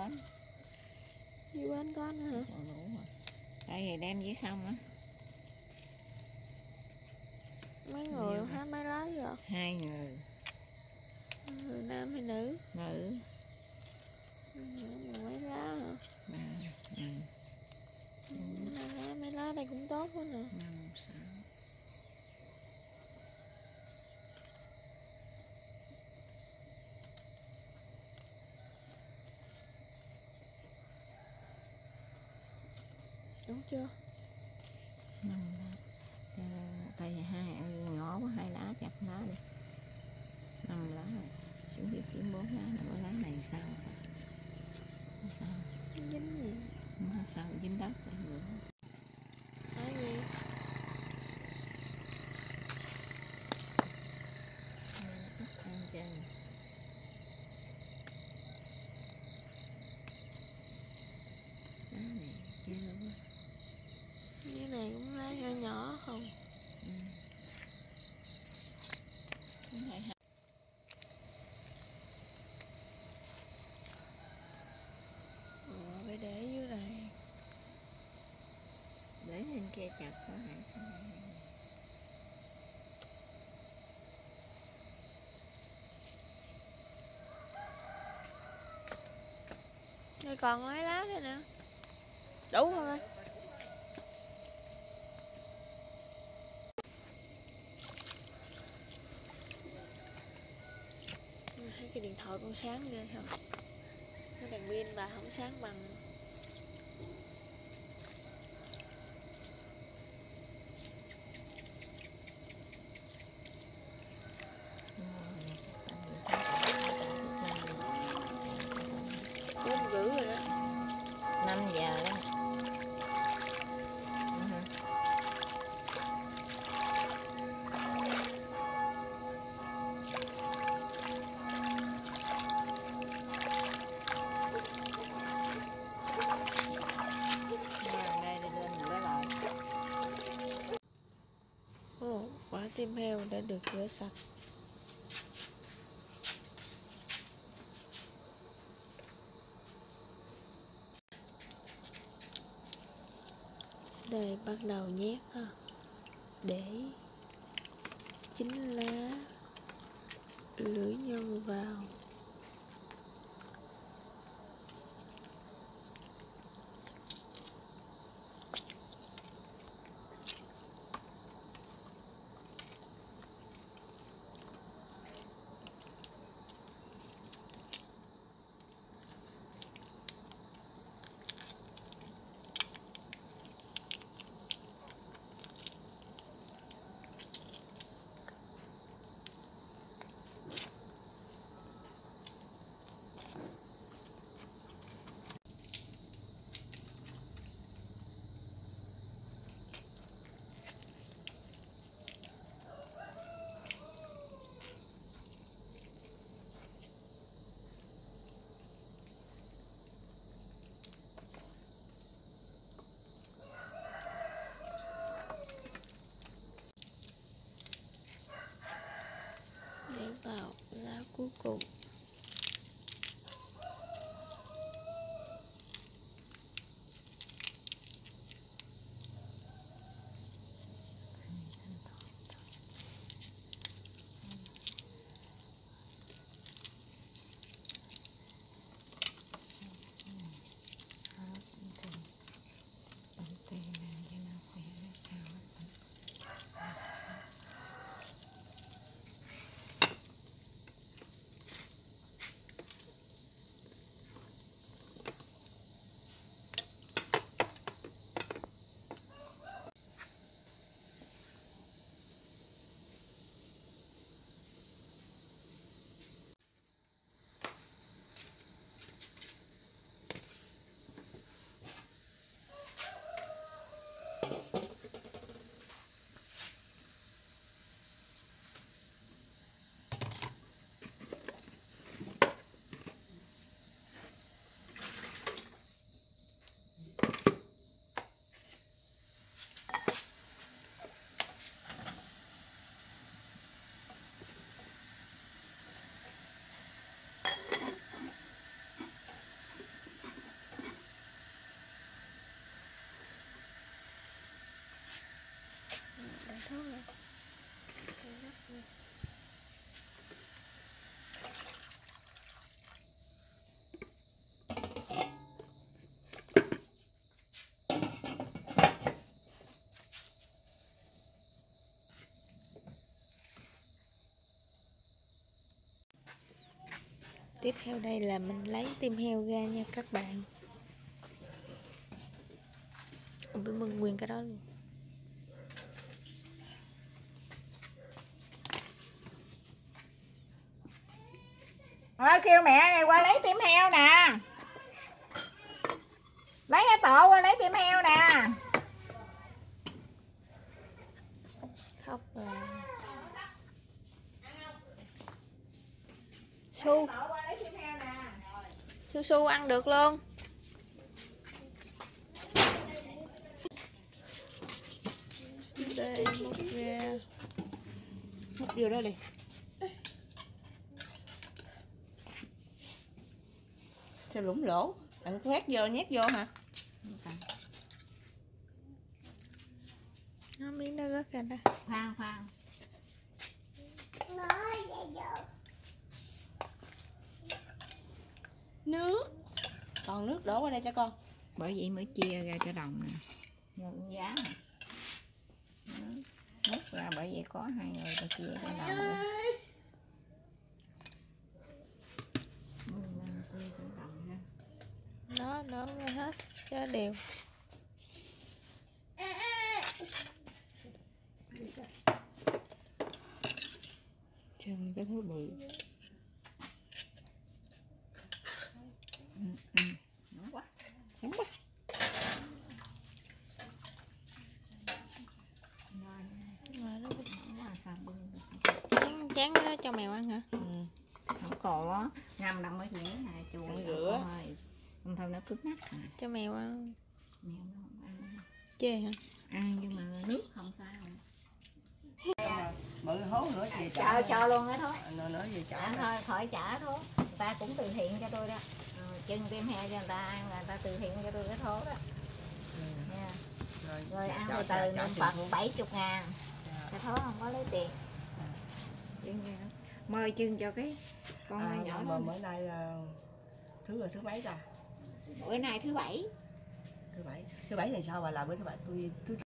bánh. Dưới bánh có nữa hả? Còn đủ rồi. Tại vì đem dưới xong á. Mấy người hái mấy lá rồi? 2 người. Người nam hay nữ? Nữ. Mấy lá hả? 3, Mấy lá đây cũng tốt quá nè. 5, 6. Đúng chưa? 5 lá. Tại vì hai nhỏ quá, 2 lá chặt lá đi. 5 lá rồi. Xuống dưới kiếm 4 lá nữa, lá này sao? Sao? Dính gì? Không sao, dính đất rồi nữa. Hái gì? Ăn trên. Lá này chưa quá. Cái này cũng lá nhỏ nhỏ không? Phải để dưới này. Để lên kia chặt có hại sao? Đây còn mấy lá đây nè. Đủ không ơi? Thấy cái điện thoại con sáng ghê không? Cái đèn pin bà không sáng bằng. Bốn rưỡi rồi đó. 5 giờ đó. Quả tim heo đã được rửa sạch. Đây bắt đầu nhét ha, để chín lá lưỡi nhân vào. Để vào lá cuối cùng. Đó là. Tiếp theo đây là mình lấy tim heo ra nha các bạn. Bị mừng nguyên cái đó luôn. Thôi kêu mẹ này qua lấy tim heo nè. Lấy cái tổ qua lấy tim heo nè. Khóc là Su. Su Su ăn được luôn. Đây múc ra. Múc vô đó đi. Sao lủng lỗ? Bạn khoét vô nhét vô hả? Nó miếng đó rớt ra đó. Khoan khoan. Nước. Còn nước đổ qua đây cho con. Bởi vậy mới chia ra cho đồng nè. Nhận giá nè. Nước ra bởi vậy có hai người ta chia cho đồng ra. Nó đổ ra hết cho đều. Chừng cái thứ bự. Nóng quá. Nóng quá. Chán cái đó cho mèo ăn hả? Không còn á, ngâm đậm ở dưới này chuồng rửa. Không thôi nó cứng nát à. Cho mèo ăn. Mèo nó không ăn. Chê hả? Ăn nhưng mà nước không sao. Bự hố nữa về Cho luôn đó thôi. Nữa về Ăn thôi, khỏi trả thôi. Người ta cũng từ thiện cho tôi đó. Chân tim heo cho người ta ăn là người ta từ thiện cho tôi cái thố đó. Nha. Rồi ăn từ từ niệm Phật 70.000. Cái thố không có lấy tiền. Mời chân cho cái con nhỏ mà bữa nay là thứ mấy ta? Bữa nay thứ bảy. Thứ bảy thì sao bà làm bữa thứ bảy? Tôi